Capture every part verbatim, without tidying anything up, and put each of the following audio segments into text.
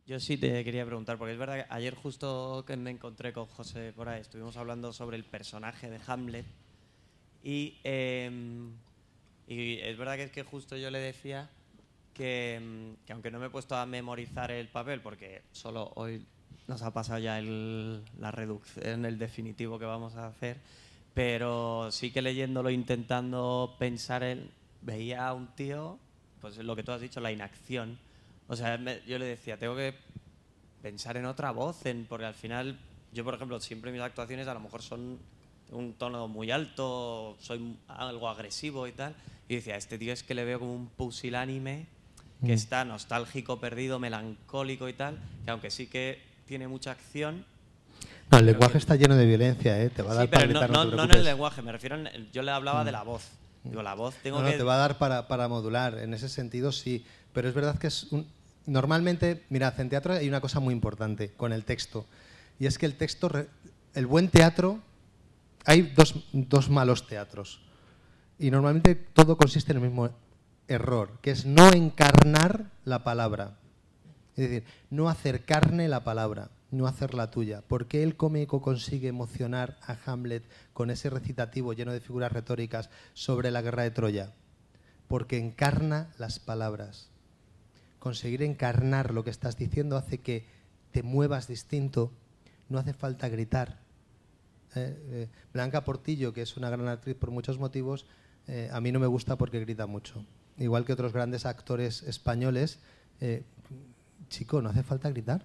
Yo sí te quería preguntar, porque es verdad que ayer justo que me encontré con José por ahí, estuvimos hablando sobre el personaje de Hamlet y, eh, y es verdad que es que justo yo le decía que, que aunque no me he puesto a memorizar el papel, porque solo hoy nos ha pasado ya el, la reducción, el definitivo que vamos a hacer, pero sí que leyéndolo, intentando pensar en, veía a un tío, pues lo que tú has dicho, la inacción. O sea, me, yo le decía, tengo que pensar en otra voz, en, porque al final, yo por ejemplo, siempre mis actuaciones a lo mejor son un tono muy alto, soy algo agresivo y tal, y decía, este tío es que le veo como un pusilánime que está nostálgico, perdido, melancólico y tal, que aunque sí que tiene mucha acción. No, el lenguaje que... está lleno de violencia, ¿eh? Te va a dar sí, pero para gritar, no, no, no, no en el lenguaje, me refiero, en, yo le hablaba mm. de la voz. Digo, la voz tengo no, no, que... te va a dar para, para modular, en ese sentido sí, pero es verdad que es un... Normalmente, mirad, en teatro hay una cosa muy importante con el texto, y es que el texto, el buen teatro, hay dos, dos malos teatros, y normalmente todo consiste en el mismo error, que es no encarnar la palabra, es decir, no hacer carne la palabra, no hacerla tuya. ¿Por qué el cómico consigue emocionar a Hamlet con ese recitativo lleno de figuras retóricas sobre la guerra de Troya? Porque encarna las palabras. Conseguir encarnar lo que estás diciendo hace que te muevas distinto, no hace falta gritar. Eh, eh, Blanca Portillo, que es una gran actriz por muchos motivos, eh, a mí no me gusta porque grita mucho. Igual que otros grandes actores españoles, eh, chico, no hace falta gritar.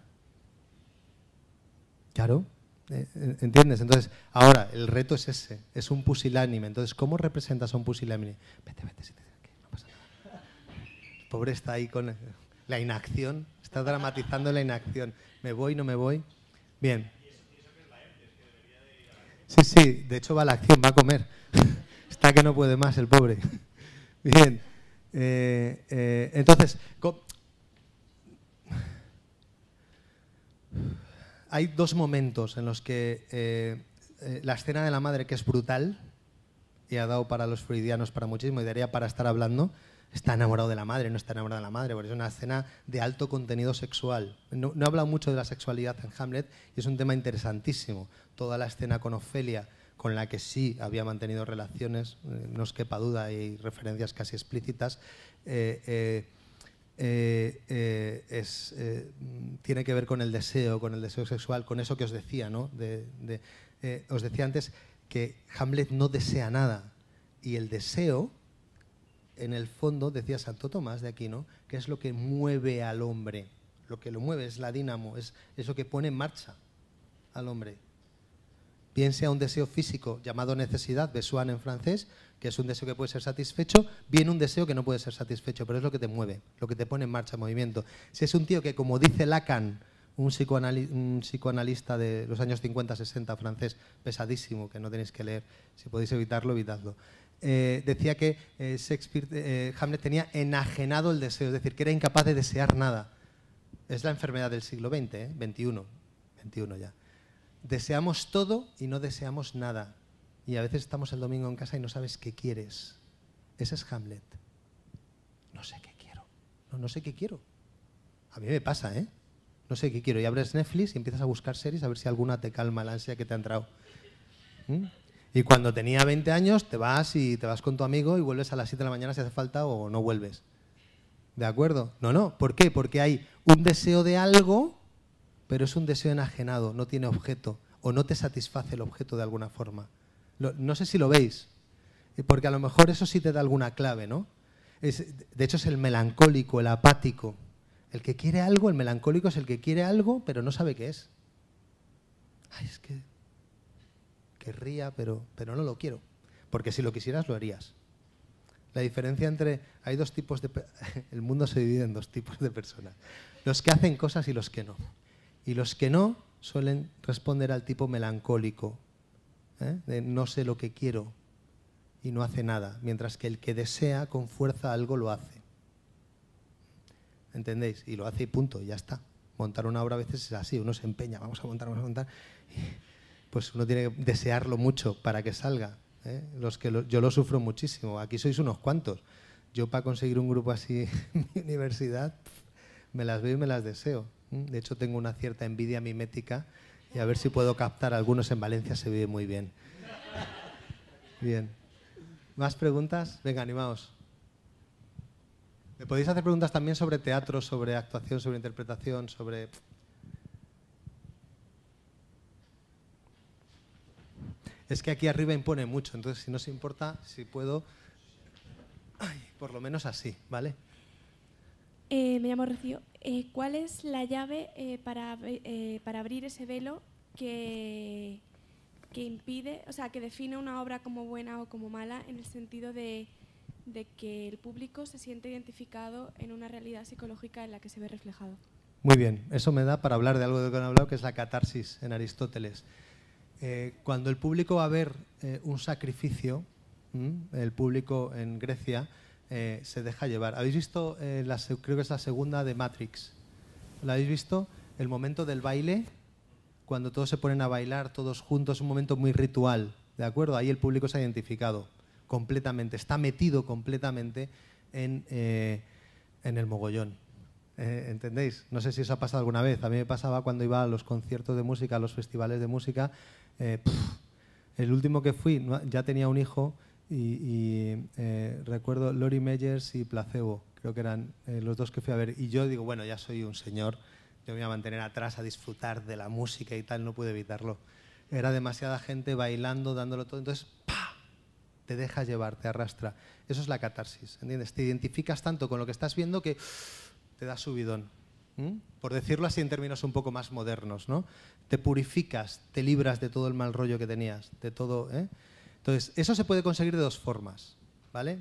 Claro, eh, ¿entiendes? Entonces, ahora, el reto es ese, es un pusilánime. Entonces, ¿cómo representas a un pusilánime? Vete, vete, si te que no pasa nada. El pobre está ahí con la inacción, está dramatizando la inacción. ¿Me voy, no me voy? Bien. Sí, sí, de hecho va a la acción, va a comer. Está que no puede más el pobre. Bien. Eh, eh, entonces, hay dos momentos en los que eh, eh, la escena de la madre, que es brutal, y ha dado para los freudianos para muchísimo, y daría para estar hablando, está enamorado de la madre, no está enamorado de la madre, porque es una escena de alto contenido sexual. No, no he hablado mucho de la sexualidad en Hamlet, y es un tema interesantísimo. Toda la escena con Ofelia, con la que sí había mantenido relaciones, eh, no os quepa duda, hay referencias casi explícitas, eh, eh, Eh, eh, es, eh, tiene que ver con el deseo, con el deseo sexual, con eso que os decía, ¿no? De, de, eh, os decía antes que Hamlet no desea nada, y el deseo, en el fondo, decía Santo Tomás de Aquino, que es lo que mueve al hombre, lo que lo mueve es la dínamo, es eso que pone en marcha al hombre. Bien sea un deseo físico llamado necesidad, besoin en francés, que es un deseo que puede ser satisfecho, bien un deseo que no puede ser satisfecho, pero es lo que te mueve, lo que te pone en marcha, en movimiento. Si es un tío que, como dice Lacan, un, psicoanali un psicoanalista de los años cincuenta sesenta francés, pesadísimo, que no tenéis que leer, si podéis evitarlo, evitadlo, eh, decía que eh, Shakespeare, eh, Hamlet tenía enajenado el deseo, es decir, que era incapaz de desear nada. Es la enfermedad del siglo veinte, ¿eh? veintiuno, veintiuno ya. Deseamos todo y no deseamos nada. Y a veces estamos el domingo en casa y no sabes qué quieres. Ese es Hamlet. No sé qué quiero. No, no sé qué quiero. A mí me pasa, ¿eh? No sé qué quiero. Y abres Netflix y empiezas a buscar series a ver si alguna te calma la ansia que te ha entrado. ¿Mm? Y cuando tenía veinte años te vas y te vas con tu amigo y vuelves a las siete de la mañana si hace falta o no vuelves. ¿De acuerdo? No, no. ¿Por qué? Porque hay un deseo de algo, pero es un deseo enajenado, no tiene objeto, o no te satisface el objeto de alguna forma. Lo, no sé si lo veis, porque a lo mejor eso sí te da alguna clave, ¿no? Es, de hecho es el melancólico, el apático. El que quiere algo, el melancólico es el que quiere algo, pero no sabe qué es. Ay, es que querría, pero, pero no lo quiero. Porque si lo quisieras, lo harías. La diferencia entre... Hay dos tipos de... El mundo se divide en dos tipos de personas. Los que hacen cosas y los que no. Y los que no suelen responder al tipo melancólico, ¿eh? De no sé lo que quiero y no hace nada, mientras que el que desea con fuerza algo lo hace. ¿Entendéis? Y lo hace y punto, y ya está. Montar una obra a veces es así, uno se empeña, vamos a montar, vamos a montar, y pues uno tiene que desearlo mucho para que salga, ¿eh? Los que lo, yo lo sufro muchísimo, aquí sois unos cuantos. Yo para conseguir un grupo así en mi universidad me las veo y me las deseo. De hecho, tengo una cierta envidia mimética y a ver si puedo captar algunos. En Valencia se vive muy bien. Bien. ¿Más preguntas? Venga, animaos. Me podéis hacer preguntas también sobre teatro, sobre actuación, sobre interpretación, sobre... Es que aquí arriba impone mucho, entonces si no os importa, si puedo... Ay, por lo menos así, ¿vale? Eh, me llamo Rocío. Eh, ¿Cuál es la llave eh, para, eh, para abrir ese velo que, que impide, o sea, que define una obra como buena o como mala en el sentido de, de que el público se siente identificado en una realidad psicológica en la que se ve reflejado? Muy bien, eso me da para hablar de algo de lo que han hablado, que es la catarsis en Aristóteles. Eh, cuando el público va a ver eh, un sacrificio, ¿m? el público en Grecia eh, se deja llevar. ¿Habéis visto, eh, la, creo que es la segunda de Matrix? ¿La habéis visto? El momento del baile, cuando todos se ponen a bailar todos juntos, un momento muy ritual, ¿de acuerdo? Ahí el público se ha identificado completamente, está metido completamente en, eh, en el mogollón. Eh, ¿Entendéis? No sé si eso ha pasado alguna vez. A mí me pasaba cuando iba a los conciertos de música, a los festivales de música. Eh, pff, el último que fui, no, ya tenía un hijo y, y eh, recuerdo Lori Meyers y Placebo, creo que eran eh, los dos que fui a ver. Y yo digo, bueno, ya soy un señor, yo me voy a mantener atrás a disfrutar de la música y tal, no pude evitarlo. Era demasiada gente bailando, dándolo todo, entonces ¡pah!, te dejas llevar, te arrastra. Eso es la catarsis, ¿entiendes? Te identificas tanto con lo que estás viendo que te da subidón. ¿Mm? Por decirlo así en términos un poco más modernos, ¿no? Te purificas, te libras de todo el mal rollo que tenías, de todo, ¿eh? Entonces, eso se puede conseguir de dos formas, ¿vale?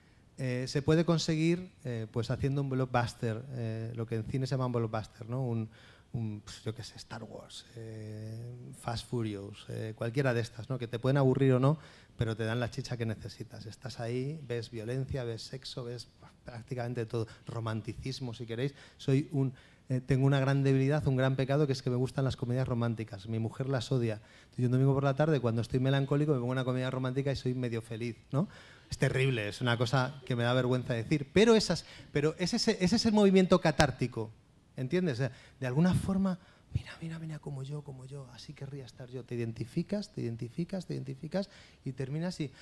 Eh, se puede conseguir eh, pues haciendo un blockbuster, eh, lo que en cine se llama un blockbuster, ¿no? Un, un, pues, yo qué sé, Star Wars, eh, Fast Furious, eh, cualquiera de estas, ¿no? Que te pueden aburrir o no, pero te dan la chicha que necesitas. Estás ahí, ves violencia, ves sexo, ves prácticamente todo, romanticismo si queréis. Soy un, eh, tengo una gran debilidad, un gran pecado, que es que me gustan las comedias románticas. Mi mujer las odia. Entonces, yo un domingo por la tarde, cuando estoy melancólico, me pongo una comedia romántica y soy medio feliz, ¿no? Es terrible, es una cosa que me da vergüenza decir, pero, esas, pero ese, ese, ese es el movimiento catártico, ¿entiendes? De alguna forma, mira, mira, mira, como yo, como yo, así querría estar yo. Te identificas, te identificas, te identificas y terminas y...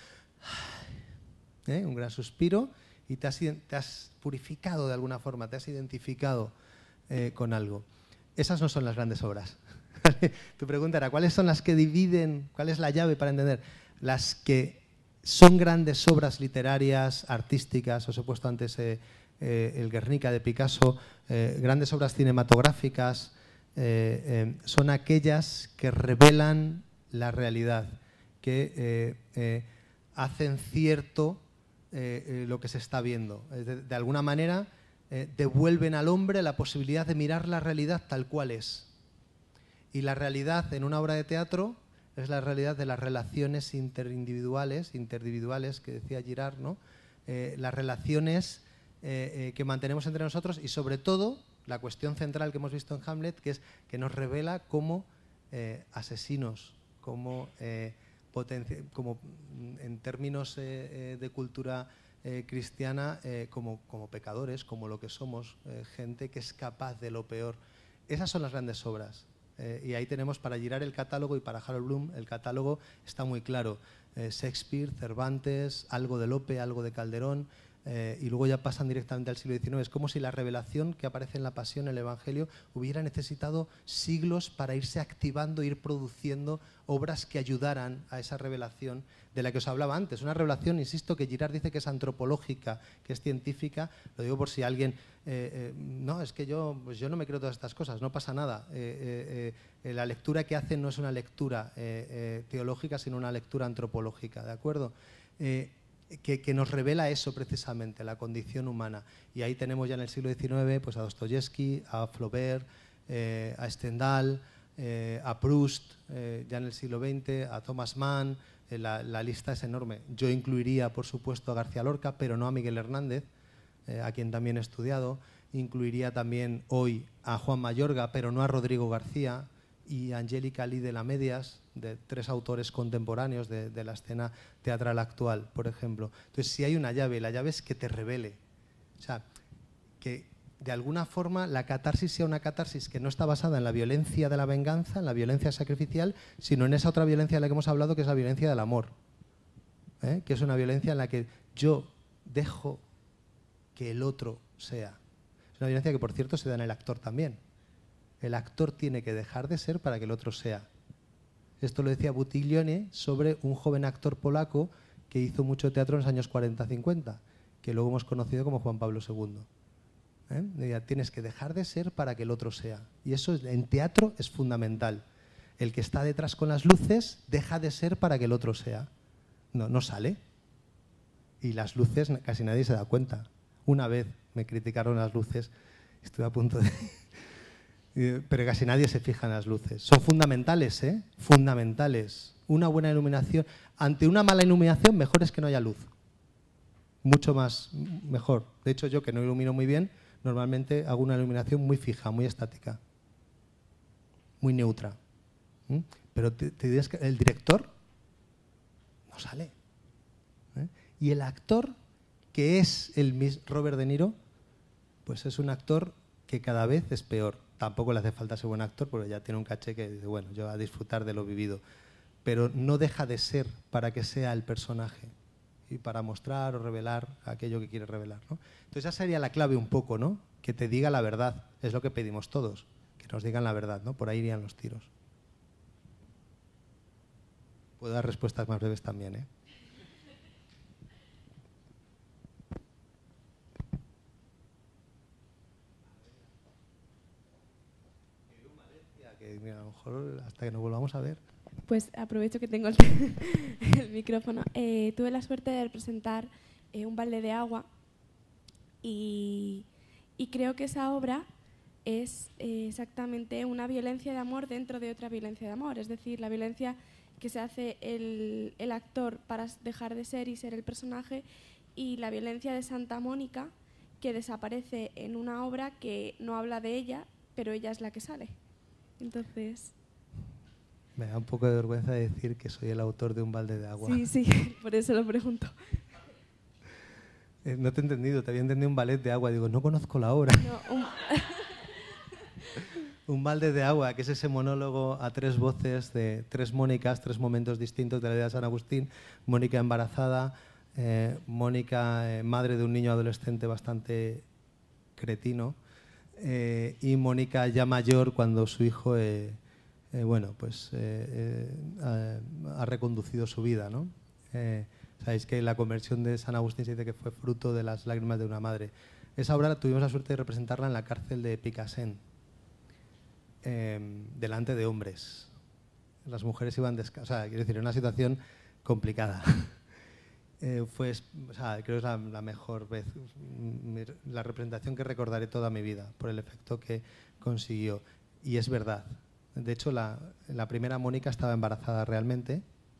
¿eh? Un gran suspiro y te has, te has purificado de alguna forma, te has identificado eh, con algo. Esas no son las grandes obras. Tu pregunta era, ¿cuáles son las que dividen, cuál es la llave para entender? Las que son grandes obras literarias, artísticas, os he puesto antes eh, eh, el Guernica de Picasso, eh, grandes obras cinematográficas, eh, eh, son aquellas que revelan la realidad, que eh, eh, hacen cierto eh, eh, lo que se está viendo. De, de alguna manera eh, devuelven al hombre la posibilidad de mirar la realidad tal cual es. Y la realidad en una obra de teatro es la realidad de las relaciones interindividuales, interindividuales que decía Girard, ¿no? Eh, las relaciones eh, eh, que mantenemos entre nosotros y sobre todo la cuestión central que hemos visto en Hamlet, que es que nos revela como eh, asesinos, como, eh, como en términos eh, eh, de cultura eh, cristiana, eh, como, como pecadores, como lo que somos, eh, gente que es capaz de lo peor. Esas son las grandes obras. Eh, y ahí tenemos para Girard el catálogo y para Harold Bloom el catálogo está muy claro. Eh, Shakespeare, Cervantes, algo de Lope, algo de Calderón, eh, y luego ya pasan directamente al siglo diecinueve. Es como si la revelación que aparece en la Pasión, en el Evangelio, hubiera necesitado siglos para irse activando, ir produciendo obras que ayudaran a esa revelación de la que os hablaba antes. Una revelación, insisto, que Girard dice que es antropológica, que es científica. Lo digo por si alguien... Eh, eh, no, es que yo, pues yo no me creo todas estas cosas, no pasa nada. Eh, eh, eh, la lectura que hacen no es una lectura eh, eh, teológica, sino una lectura antropológica, ¿de acuerdo? Eh, que, que nos revela eso precisamente, la condición humana. Y ahí tenemos ya en el siglo diecinueve pues, a Dostoyevsky, a Flaubert, eh, a Stendhal, eh, a Proust, eh, ya en el siglo veinte, a Thomas Mann. Eh, la, la lista es enorme. Yo incluiría, por supuesto, a García Lorca, pero no a Miguel Hernández, eh, a quien también he estudiado. Incluiría también hoy a Juan Mayorga, pero no a Rodrigo García, y a Angélica Lee de la Medias, de tres autores contemporáneos de, de la escena teatral actual, por ejemplo. Entonces, si hay una llave, la llave es que te revele. O sea, que de alguna forma la catarsis sea una catarsis que no está basada en la violencia de la venganza, en la violencia sacrificial, sino en esa otra violencia de la que hemos hablado, que es la violencia del amor. ¿Eh? Que es una violencia en la que yo dejo que el otro sea. Es una violencia que, por cierto, se da en el actor también. El actor tiene que dejar de ser para que el otro sea. Esto lo decía Buttiglione sobre un joven actor polaco que hizo mucho teatro en los años cuarenta cincuenta, que luego hemos conocido como Juan Pablo segundo. ¿Eh? Decía, tienes que dejar de ser para que el otro sea. Y eso en teatro es fundamental. El que está detrás con las luces deja de ser para que el otro sea. No, no sale. Y las luces casi nadie se da cuenta. Una vez me criticaron las luces, estuve a punto de... Pero casi nadie se fija en las luces. Son fundamentales, ¿eh? Fundamentales. Una buena iluminación. Ante una mala iluminación, mejor es que no haya luz. Mucho más, mejor. De hecho, yo que no ilumino muy bien, normalmente hago una iluminación muy fija, muy estática. Muy neutra. ¿Mm? Pero te, te dirás que el director no sale. ¿Eh? Y el actor, que es el mismo Robert De Niro, pues es un actor que cada vez es peor. Tampoco le hace falta ser buen actor porque ya tiene un caché que dice, bueno, yo voy a disfrutar de lo vivido. Pero no deja de ser para que sea el personaje y para mostrar o revelar aquello que quiere revelar, ¿no? Entonces esa sería la clave un poco, ¿no? Que te diga la verdad. Es lo que pedimos todos, que nos digan la verdad, ¿no? Por ahí irían los tiros. Puedo dar respuestas más breves también, ¿eh? Que, mira, a lo mejor hasta que nos volvamos a ver. Pues aprovecho que tengo el, el micrófono. Eh, tuve la suerte de presentar eh, Un balde de agua y, y creo que esa obra es eh, exactamente una violencia de amor dentro de otra violencia de amor. Es decir, la violencia que se hace el, el actor para dejar de ser y ser el personaje, y la violencia de Santa Mónica, que desaparece en una obra que no habla de ella, pero ella es la que sale. Entonces... Me da un poco de vergüenza decir que soy el autor de Un balde de agua. Sí, sí, por eso lo pregunto. Eh, no te he entendido, te había entendido Un ballet de agua. Digo, no conozco la obra. No, un... Un balde de agua, que es ese monólogo a tres voces de tres Mónicas, tres momentos distintos de la vida de San Agustín. Mónica embarazada, eh, Mónica eh, madre de un niño adolescente bastante cretino, eh, y Mónica ya mayor cuando su hijo... Eh, Eh, bueno, pues eh, eh, ha reconducido su vida, ¿no? Eh, Sabéis que la conversión de San Agustín se dice que fue fruto de las lágrimas de una madre. Esa obra tuvimos la suerte de representarla en la cárcel de Picassent, eh, delante de hombres. Las mujeres iban descalzas, o sea, quiero decir, era una situación complicada. eh, fue, o sea, creo que es la, la mejor vez, la representación que recordaré toda mi vida por el efecto que consiguió. Y es verdad. De hecho, la, la primera Mónica estaba embarazada realmente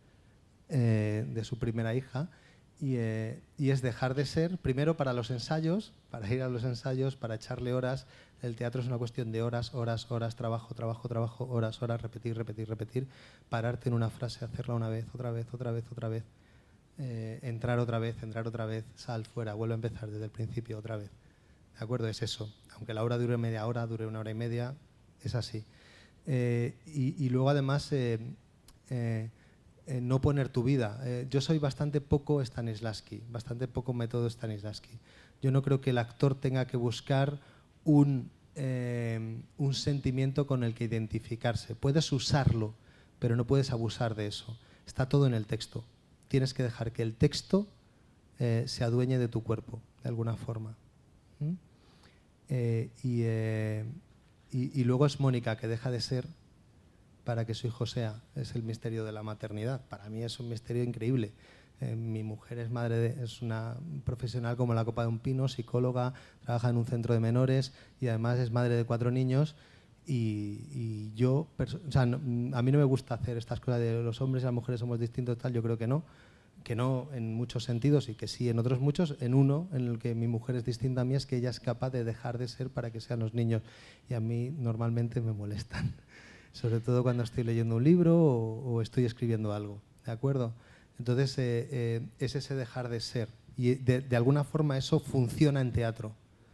eh, de su primera hija y, eh, y es dejar de ser, primero para los ensayos, para ir a los ensayos, para echarle horas. El teatro es una cuestión de horas, horas, horas, trabajo, trabajo, trabajo, horas, horas, repetir, repetir, repetir, pararte en una frase, hacerla una vez, otra vez, otra vez, otra vez, eh, entrar otra vez, entrar otra vez, sal, fuera, vuelve a empezar desde el principio otra vez. ¿De acuerdo? Es eso. Aunque la hora dure media hora, dure una hora y media, es así. Eh, y, y luego además eh, eh, eh, no poner tu vida. Eh, yo soy bastante poco Stanislavski, bastante poco método Stanislavski. Yo no creo que el actor tenga que buscar un, eh, un sentimiento con el que identificarse. Puedes usarlo, pero no puedes abusar de eso. Está todo en el texto. Tienes que dejar que el texto eh, se adueñe de tu cuerpo, de alguna forma. ¿Mm? Eh, y... Eh, Y, y luego es Mónica, que deja de ser para que su hijo sea. Es el misterio de la maternidad. Para mí es un misterio increíble. Eh, mi mujer es madre de, es una profesional como la copa de un pino, psicóloga, trabaja en un centro de menores y además es madre de cuatro niños. Y, y yo, o sea, no, a mí no me gusta hacer estas cosas de los hombres y las mujeres somos distintos, tal. Yo creo que no. Que no en muchos sentidos y que sí en otros muchos. En uno, en el que mi mujer es distinta a mí, es que ella es capaz de dejar de ser para que sean los niños. Y a mí normalmente me molestan, sobre todo cuando estoy leyendo un libro o, o estoy escribiendo algo, ¿de acuerdo? Entonces eh, eh, es ese dejar de ser. Y de, de alguna forma eso funciona en teatro.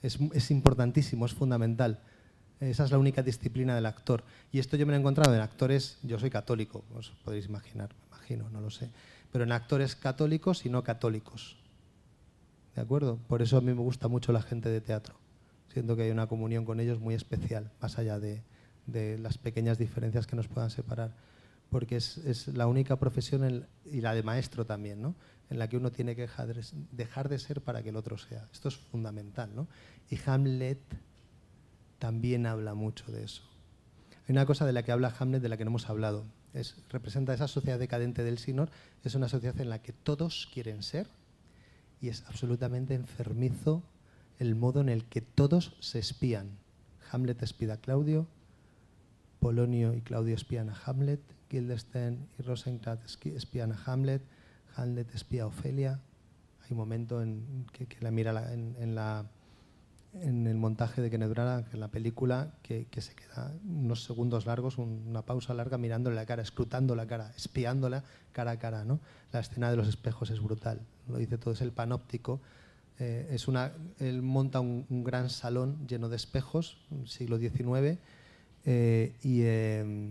Es, es importantísimo, es fundamental. Esa es la única disciplina del actor. Y esto yo me lo he encontrado en actores, yo soy católico, os podéis imaginar, me imagino, no lo sé, pero en actores católicos y no católicos. ¿De acuerdo? Por eso a mí me gusta mucho la gente de teatro. Siento que hay una comunión con ellos muy especial, más allá de, de las pequeñas diferencias que nos puedan separar. Porque es, es la única profesión, en, y la de maestro también, ¿no?, en la que uno tiene que dejar de, dejar de ser para que el otro sea. Esto es fundamental, ¿no? Y Hamlet también habla mucho de eso. Hay una cosa de la que habla Hamlet de la que no hemos hablado. Es, representa esa sociedad decadente del Sinor, es una sociedad en la que todos quieren ser y es absolutamente enfermizo el modo en el que todos se espían. Hamlet espía a Claudio, Polonio y Claudio espían a Hamlet, Guildenstern y Rosencrantz espían a Hamlet, Hamlet espía a Ofelia. Hay un momento en que, que la mira la, en, en, la, en el montaje de Kenneth Branagh, en la película, que, que se queda unos segundos largos, un, una pausa larga, mirándole la cara, escrutando la cara, espiándola cara a cara, ¿no? La escena de los espejos es brutal, lo dice todo, es el panóptico. Eh, es una, él monta un, un gran salón lleno de espejos, siglo diecinueve, eh, y, eh,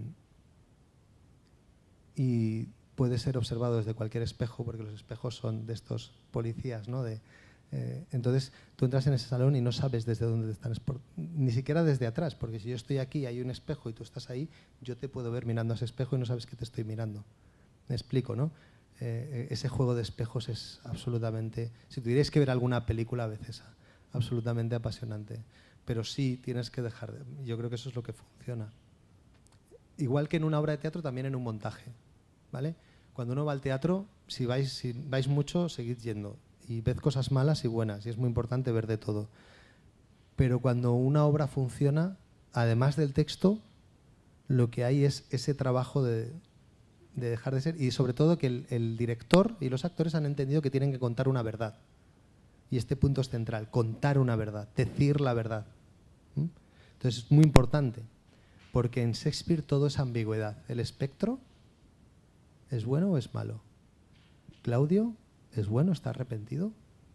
y puede ser observado desde cualquier espejo, porque los espejos son de estos policías, ¿no? De, eh, entonces tú entras en ese salón y no sabes desde dónde te están, ni siquiera desde atrás, porque si yo estoy aquí y hay un espejo y tú estás ahí, yo te puedo ver mirando a ese espejo y no sabes que te estoy mirando. Me explico, ¿no? Eh, ese juego de espejos es absolutamente, si tuvierais que ver alguna película a veces, absolutamente apasionante. Pero sí tienes que dejar de, yo creo que eso es lo que funciona. Igual que en una obra de teatro, también en un montaje, ¿vale? Cuando uno va al teatro, si vais, si vais mucho, seguid yendo y ved cosas malas y buenas, y es muy importante ver de todo. Pero cuando una obra funciona, además del texto, lo que hay es ese trabajo de, de dejar de ser, y sobre todo que el, el director y los actores han entendido que tienen que contar una verdad. Y este punto es central, contar una verdad, decir la verdad. ¿Mm? Entonces es muy importante, porque en Shakespeare todo es ambigüedad. El espectro ¿es bueno o es malo? Claudio, ¿es bueno? ¿Está arrepentido?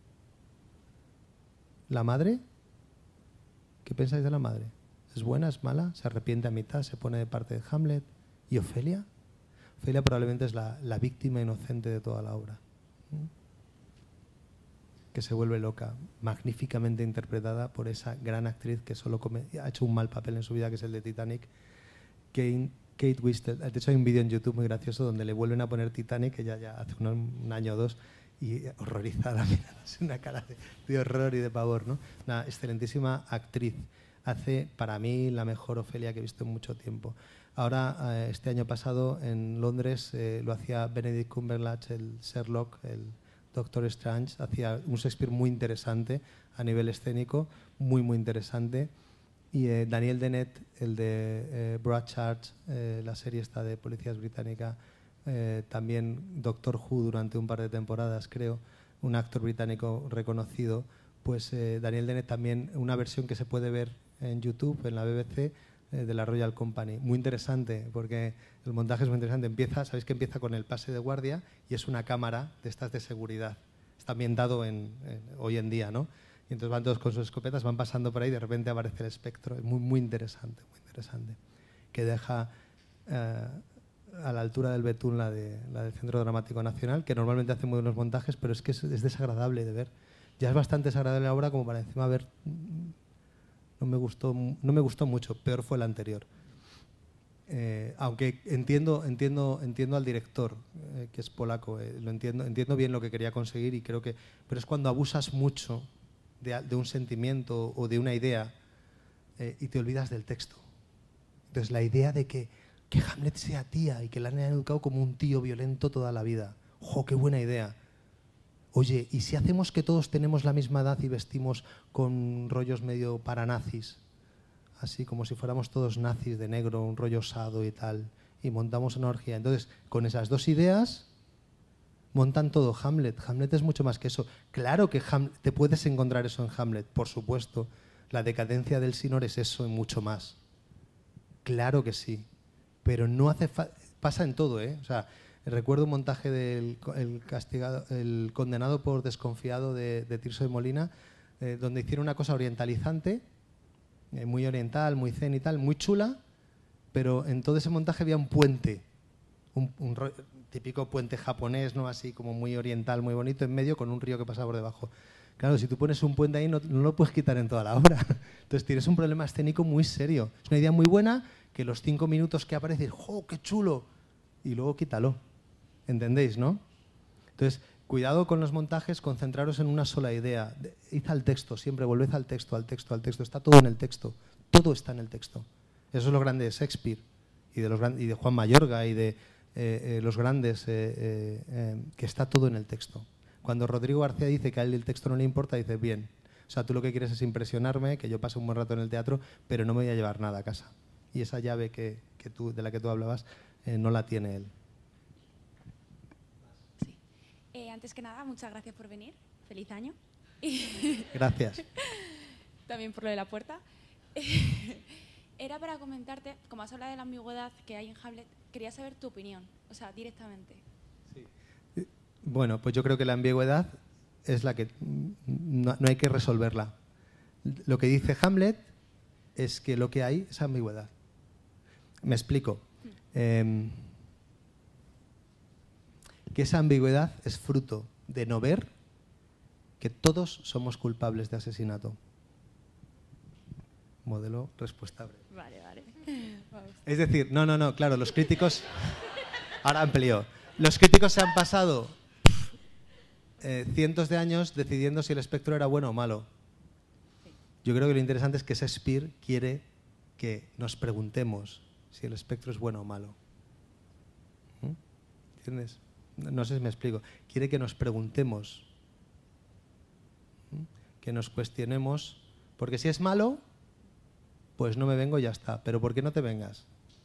¿La madre? ¿Qué pensáis de la madre? ¿Es buena? ¿Es mala? ¿Se arrepiente a mitad? ¿Se pone de parte de Hamlet? ¿Y Ofelia? Ofelia probablemente es la, la víctima inocente de toda la obra, ¿Mm? que se vuelve loca, magníficamente interpretada por esa gran actriz que solo come, ha hecho un mal papel en su vida, que es el de Titanic, Kate Kate Winslet. De hecho hay un vídeo en YouTube muy gracioso donde le vuelven a poner Titanic, ella ya hace un, un año o dos, y horrorizada, mirándose una cara de, de horror y de pavor, ¿no? Una excelentísima actriz. Hace, para mí, la mejor Ofelia que he visto en mucho tiempo. Ahora, eh, este año pasado, en Londres, eh, lo hacía Benedict Cumberbatch, el Sherlock, el Doctor Strange. Hacía un Shakespeare muy interesante a nivel escénico, muy, muy interesante. Y eh, Daniel Dennett, el de eh, Broadchurch, eh, la serie esta de policías británica, eh, también Doctor Who durante un par de temporadas, creo, un actor británico reconocido, pues eh, Daniel Dennett también, una versión que se puede ver en YouTube, en la B B C, eh, de la Royal Company. Muy interesante, porque el montaje es muy interesante. Empieza, sabéis que empieza con el pase de guardia y es una cámara de estas de seguridad. Está ambientado en, en, hoy en día, ¿no? Y entonces van todos con sus escopetas, van pasando por ahí y de repente aparece el espectro. Es muy, muy interesante, muy interesante. Que deja eh, a la altura del betún la, de, la del Centro Dramático Nacional, que normalmente hace muy buenos montajes, pero es que es, es desagradable de ver. Ya es bastante desagradable la obra como para encima ver... No me gustó, no me gustó mucho, peor fue el anterior. Eh, aunque entiendo, entiendo, entiendo al director, eh, que es polaco, eh, lo entiendo, entiendo bien lo que quería conseguir, y creo que, pero es cuando abusas mucho de, de un sentimiento o de una idea eh, y te olvidas del texto. Entonces la idea de que, que Hamlet sea tía y que la han educado como un tío violento toda la vida. ¡Jo, qué buena idea! Oye, ¿y si hacemos que todos tenemos la misma edad y vestimos con rollos medio para nazis? Así como si fuéramos todos nazis de negro, un rollo osado y tal, y montamos una orgía. Entonces, con esas dos ideas, montan todo Hamlet. Hamlet es mucho más que eso. Claro que Ham- te puedes encontrar eso en Hamlet, por supuesto. La decadencia del Sinor es eso y mucho más. Claro que sí. Pero no hace fa- pasa en todo, ¿eh? O sea, recuerdo un montaje del el castigado, el condenado por desconfiado de, de Tirso de Molina, eh, donde hicieron una cosa orientalizante, eh, muy oriental, muy zen y tal, muy chula, pero en todo ese montaje había un puente, un, un típico puente japonés, ¿no? Así como muy oriental, muy bonito, en medio con un río que pasa por debajo. Claro, si tú pones un puente ahí no, no lo puedes quitar en toda la obra. Entonces tienes un problema escénico muy serio. Es una idea muy buena que los cinco minutos que aparece, ¡jo, qué chulo! Y luego quítalo. ¿Entendéis, no? Entonces, cuidado con los montajes, concentraros en una sola idea. Id al texto, siempre volved al texto, al texto, al texto. Está todo en el texto. Todo está en el texto. Eso es lo grande de Shakespeare y de, los, y de Juan Mayorga y de eh, eh, los grandes, eh, eh, eh, que está todo en el texto. Cuando Rodrigo García dice que a él el texto no le importa, dice, bien, o sea, tú lo que quieres es impresionarme, que yo pase un buen rato en el teatro, pero no me voy a llevar nada a casa. Y esa llave que, que tú, de la que tú hablabas eh, no la tiene él. Sí. Eh, antes que nada, muchas gracias por venir. Feliz año. Gracias. También por lo de la puerta. Era para comentarte, como has hablado de la ambigüedad que hay en Hamlet, quería saber tu opinión, o sea, directamente. Sí. Bueno, pues yo creo que la ambigüedad es la que no, no hay que resolverla. Lo que dice Hamlet es que lo que hay es ambigüedad. Me explico. Eh, que esa ambigüedad es fruto de no ver que todos somos culpables de asesinato. Modelo respuesta breve. Vale, vale. Vamos. Es decir, no, no, no, claro, los críticos... Ahora amplío. Los críticos se han pasado eh, cientos de años decidiendo si el espectro era bueno o malo. Yo creo que lo interesante es que Shakespeare quiere que nos preguntemos si el espectro es bueno o malo. ¿Mm? ¿Entiendes? No sé si me explico. Quiere que nos preguntemos, ¿Mm? que nos cuestionemos, porque si es malo, pues no me vengo y ya está. Pero ¿por qué no te vengas?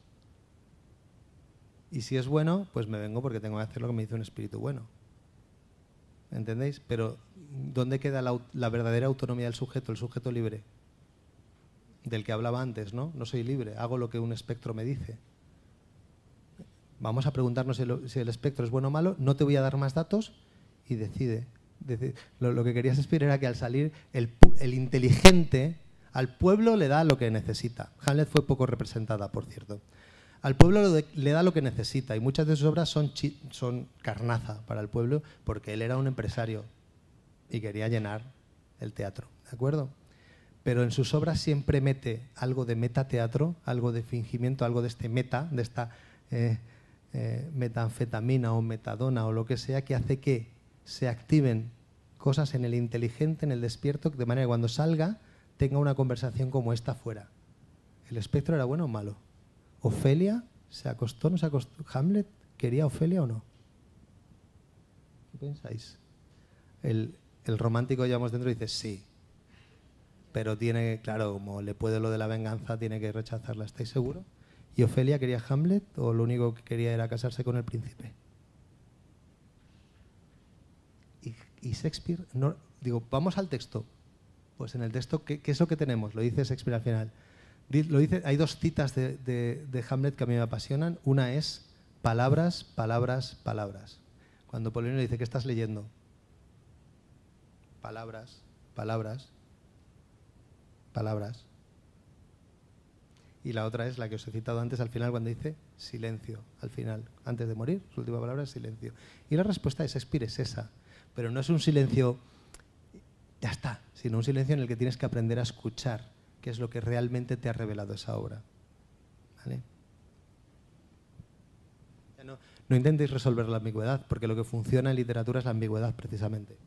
Y si es bueno, pues me vengo porque tengo que hacer lo que me dice un espíritu bueno. ¿Entendéis? Pero ¿dónde queda la, la verdadera autonomía del sujeto, el sujeto libre? Del que hablaba antes, ¿no? No soy libre, hago lo que un espectro me dice. Vamos a preguntarnos si, lo, si el espectro es bueno o malo, no te voy a dar más datos y decide. decide. Lo, lo que querías explicar era que al salir el, el inteligente al pueblo le da lo que necesita. Hamlet fue poco representada, por cierto. Al pueblo le da lo que necesita y muchas de sus obras son, chi, son carnaza para el pueblo porque él era un empresario y quería llenar el teatro, ¿de acuerdo? Pero en sus obras siempre mete algo de metateatro, algo de fingimiento, algo de este meta, de esta eh, eh, metanfetamina o metadona o lo que sea, que hace que se activen cosas en el inteligente, en el despierto, de manera que cuando salga tenga una conversación como esta fuera. ¿El espectro era bueno o malo? ¿Ofelia se acostó, no se acostó? ¿Hamlet quería a Ofelia o no? ¿Qué pensáis? El, el romántico llevamos dentro y dice sí, pero tiene, claro, como le puede lo de la venganza, tiene que rechazarla. ¿Estáis seguros? ¿Y Ofelia quería a Hamlet o lo único que quería era casarse con el príncipe? Y, y Shakespeare, no, digo, vamos al texto. Pues en el texto, ¿qué, qué es lo que tenemos? Lo dice Shakespeare al final. Lo dice, hay dos citas de, de, de Hamlet que a mí me apasionan. Una es palabras, palabras, palabras. Cuando Polonio dice, ¿qué estás leyendo? Palabras, palabras, palabras. Y la otra es la que os he citado antes al final cuando dice silencio. Al final, antes de morir, su última palabra es silencio. Y la respuesta de Shakespeare es esa. Pero no es un silencio, ya está, sino un silencio en el que tienes que aprender a escuchar qué es lo que realmente te ha revelado esa obra. ¿Vale? No, no intentéis resolver la ambigüedad, porque lo que funciona en literatura es la ambigüedad, precisamente.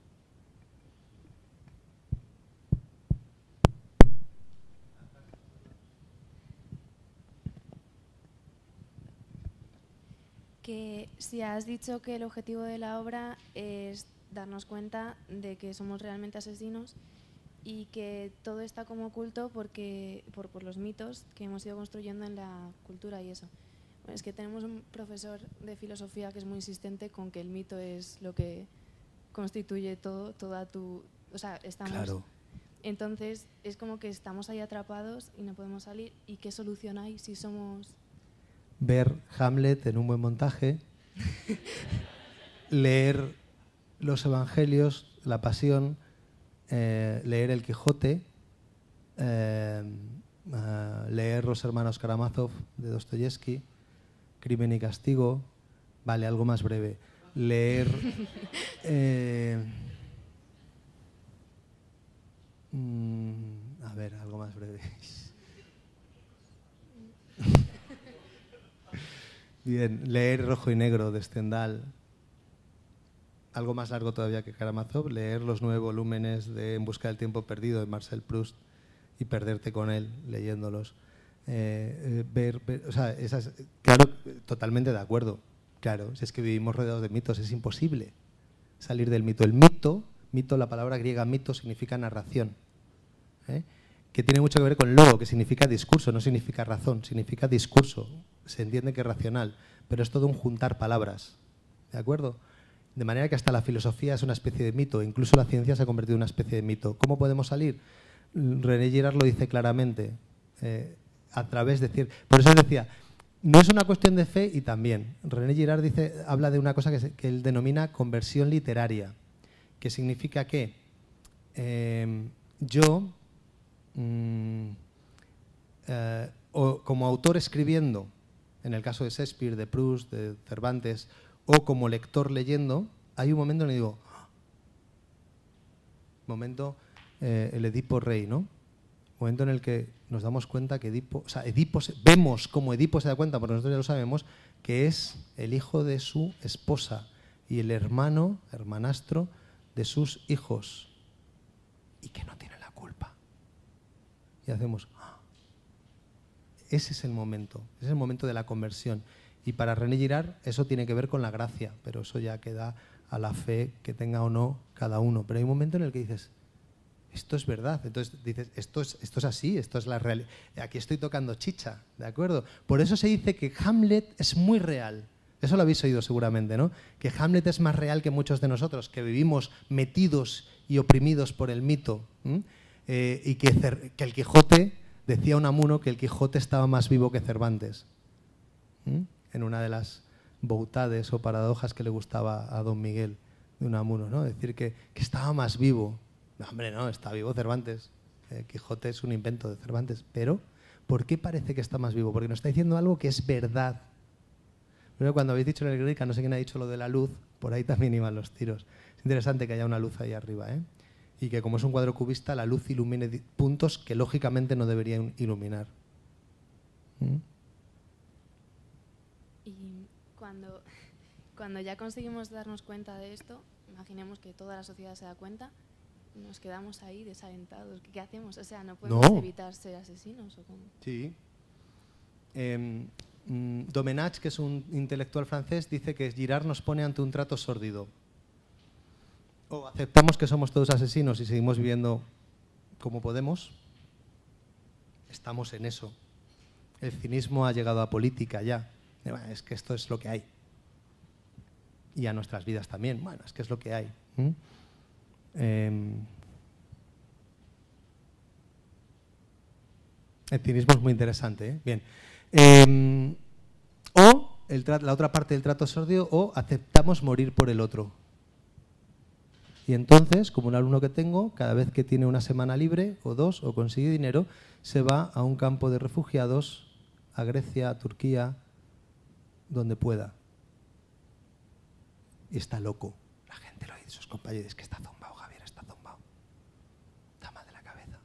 Que si has dicho que el objetivo de la obra es darnos cuenta de que somos realmente asesinos y que todo está como oculto porque, por, por los mitos que hemos ido construyendo en la cultura y eso. Bueno, es que tenemos un profesor de filosofía que es muy insistente con que el mito es lo que constituye todo, toda tu... O sea, estamos... Claro. Entonces, es como que estamos ahí atrapados y no podemos salir. ¿Y qué solución hay si somos...? Ver Hamlet en un buen montaje, leer los evangelios, la pasión, eh, leer El Quijote, eh, uh, leer Los hermanos Karamazov de Dostoyevsky, Crimen y Castigo, vale, algo más breve. Leer... Eh, mm, a ver, algo más breve. Bien, leer Rojo y Negro de Stendhal. Algo más largo todavía que Karamazov, leer los nueve volúmenes de En busca del tiempo perdido de Marcel Proust y perderte con él leyéndolos. Eh, eh, ver, ver, o sea, esas, claro, totalmente de acuerdo. Claro, si es que vivimos rodeados de mitos, es imposible salir del mito. El mito, mito, la palabra griega mito significa narración, ¿eh? que tiene mucho que ver con logo, que significa discurso, no significa razón, significa discurso. Se entiende que es racional, pero es todo un juntar palabras, ¿de acuerdo? De manera que hasta la filosofía es una especie de mito, incluso la ciencia se ha convertido en una especie de mito. ¿Cómo podemos salir? René Girard lo dice claramente, eh, a través de decir, por eso decía, no es una cuestión de fe y también. René Girard dice, habla de una cosa que, se, que él denomina conversión literaria, que significa que eh, yo, mmm, eh, o como autor escribiendo, en el caso de Shakespeare, de Proust, de Cervantes, o como lector leyendo, hay un momento en el que digo, momento, eh, el Edipo rey, ¿no? Momento en el que nos damos cuenta que Edipo, o sea, Edipo, vemos como Edipo se da cuenta, porque nosotros ya lo sabemos, que es el hijo de su esposa y el hermano, hermanastro de sus hijos, y que no tiene la culpa. Y hacemos, ¡ah! Ese es el momento, ese es el momento de la conversión. Y para René Girard eso tiene que ver con la gracia, pero eso ya queda a la fe que tenga o no cada uno. Pero hay un momento en el que dices, esto es verdad. Entonces dices, esto es, esto es así, esto es la realidad. Aquí estoy tocando chicha, ¿de acuerdo? Por eso se dice que Hamlet es muy real. Eso lo habéis oído seguramente, ¿no? Que Hamlet es más real que muchos de nosotros, que vivimos metidos y oprimidos por el mito. Eh, y que, que el Quijote, decía Unamuno, que el Quijote estaba más vivo que Cervantes. ¿Mm? En una de las boutades o paradojas que le gustaba a don Miguel de Unamuno, ¿no? Decir que, que estaba más vivo. No, hombre, no, está vivo Cervantes. Eh, Quijote es un invento de Cervantes. Pero, ¿por qué parece que está más vivo? Porque nos está diciendo algo que es verdad. Pero cuando habéis dicho en el Guernica, no sé quién ha dicho lo de la luz, por ahí también iban los tiros. Es interesante que haya una luz ahí arriba, ¿eh? Y que como es un cuadro cubista, la luz ilumine puntos que lógicamente no deberían iluminar. ¿Mm? Y cuando, cuando ya conseguimos darnos cuenta de esto, imaginemos que toda la sociedad se da cuenta, nos quedamos ahí desalentados. ¿Qué, qué hacemos? O sea, ¿no podemos no. evitar ser asesinos? ¿O cómo? Sí. Eh, Domenach, que es un intelectual francés, dice que Girard nos pone ante un trato sórdido. O aceptamos que somos todos asesinos y seguimos viviendo como podemos. Estamos en eso. El cinismo ha llegado a política ya. Es que esto es lo que hay. Y a nuestras vidas también. Bueno, es que es lo que hay. ¿Mm? Eh, el cinismo es muy interesante, ¿eh? Bien. Eh, o el la otra parte del trato sórdido, o aceptamos morir por el otro. Y entonces, como un alumno que tengo, cada vez que tiene una semana libre, o dos, o consigue dinero, se va a un campo de refugiados, a Grecia, a Turquía, donde pueda. Y está loco. La gente lo dice, sus compañeros, que está zumbado, Javier, está zumbado. Está mal de la cabeza.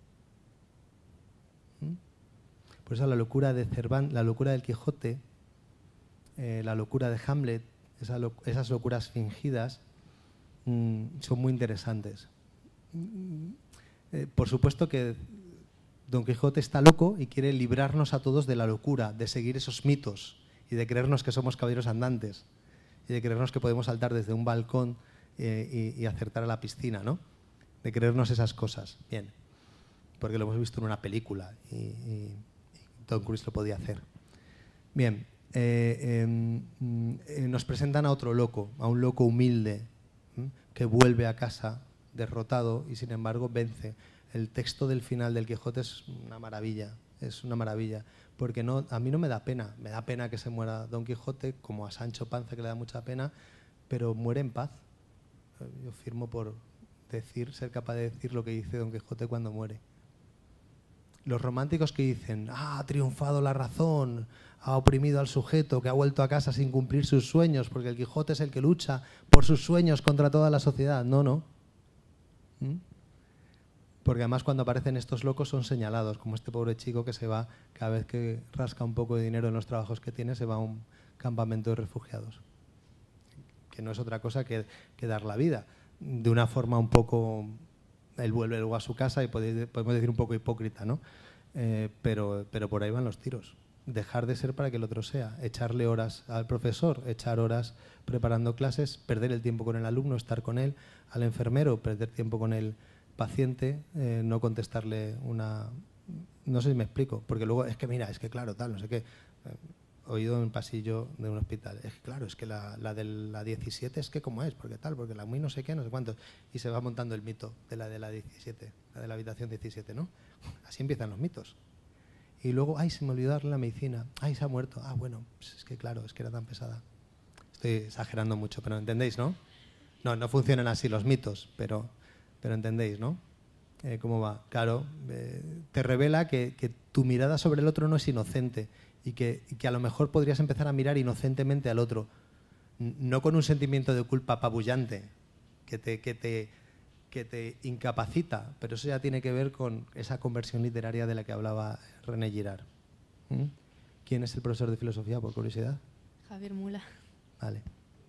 ¿Mm? Por eso la locura de Cervantes, la locura del Quijote, eh, la locura de Hamlet, esa lo, esas locuras fingidas, mmm, son muy interesantes. Mm, eh, por supuesto que Don Quijote está loco y quiere librarnos a todos de la locura, de seguir esos mitos y de creernos que somos caballeros andantes y de creernos que podemos saltar desde un balcón eh, y, y acertar a la piscina, ¿no? De creernos esas cosas. Bien, porque lo hemos visto en una película y, y, y Tom Cruise lo podía hacer. Bien, eh, eh, eh, nos presentan a otro loco, a un loco humilde, ¿eh? que vuelve a casa derrotado y sin embargo vence. El texto del final del Quijote es una maravilla, es una maravilla, porque no, a mí no me da pena, me da pena que se muera Don Quijote, como a Sancho Panza que le da mucha pena, pero muere en paz. Yo firmo por decir, ser capaz de decir lo que dice Don Quijote cuando muere. Los románticos que dicen, ah, ha triunfado la razón, ha oprimido al sujeto que ha vuelto a casa sin cumplir sus sueños, porque el Quijote es el que lucha por sus sueños contra toda la sociedad. No, no. ¿Mm? Porque además cuando aparecen estos locos son señalados, como este pobre chico que se va, cada vez que rasca un poco de dinero en los trabajos que tiene, se va a un campamento de refugiados. Que no es otra cosa que, que dar la vida. De una forma un poco... Él vuelve luego a su casa y podemos decir un poco hipócrita, ¿no? Eh, pero, pero por ahí van los tiros. Dejar de ser para que el otro sea. Echarle horas al profesor, echar horas preparando clases, perder el tiempo con el alumno, estar con él, al enfermero, perder tiempo con el paciente, eh, no contestarle una... No sé si me explico, porque luego es que mira, es que claro, tal, no sé qué... Eh, oído en un pasillo de un hospital. Es que claro, es que la, la de la diecisiete es que cómo es, porque tal, porque la muy no sé qué, no sé cuánto. Y se va montando el mito de la de la diecisiete, la de la habitación diecisiete, ¿no? Así empiezan los mitos. Y luego, ay, se me olvidó darle la medicina. Ay, se ha muerto. Ah, bueno, pues es que claro, es que era tan pesada. Estoy exagerando mucho, pero ¿entendéis, no? No, no funcionan así los mitos, pero, pero ¿entendéis, no? Eh, ¿Cómo va? Claro, eh, te revela que, que tu mirada sobre el otro no es inocente. Y que, y que a lo mejor podrías empezar a mirar inocentemente al otro, no con un sentimiento de culpa apabullante que te, que te, que te incapacita, pero eso ya tiene que ver con esa conversión literaria de la que hablaba René Girard. ¿Mm? ¿Quién es el profesor de filosofía, por curiosidad? Javier Mula. Vale.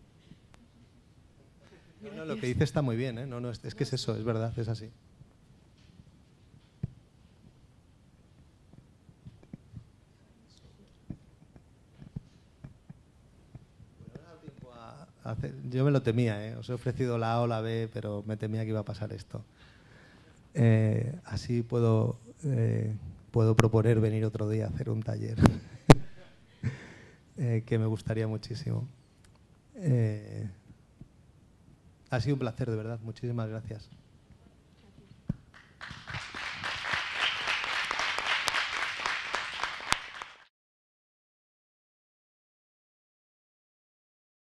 No, no, lo que dice está muy bien, ¿eh? No, no, es, es que es eso, es verdad, es así. Hace, yo me lo temía, ¿eh? Os he ofrecido la A o la B, pero me temía que iba a pasar esto. Eh, así puedo, eh, puedo proponer venir otro día a hacer un taller, eh, que me gustaría muchísimo. Eh, ha sido un placer, de verdad. Muchísimas gracias.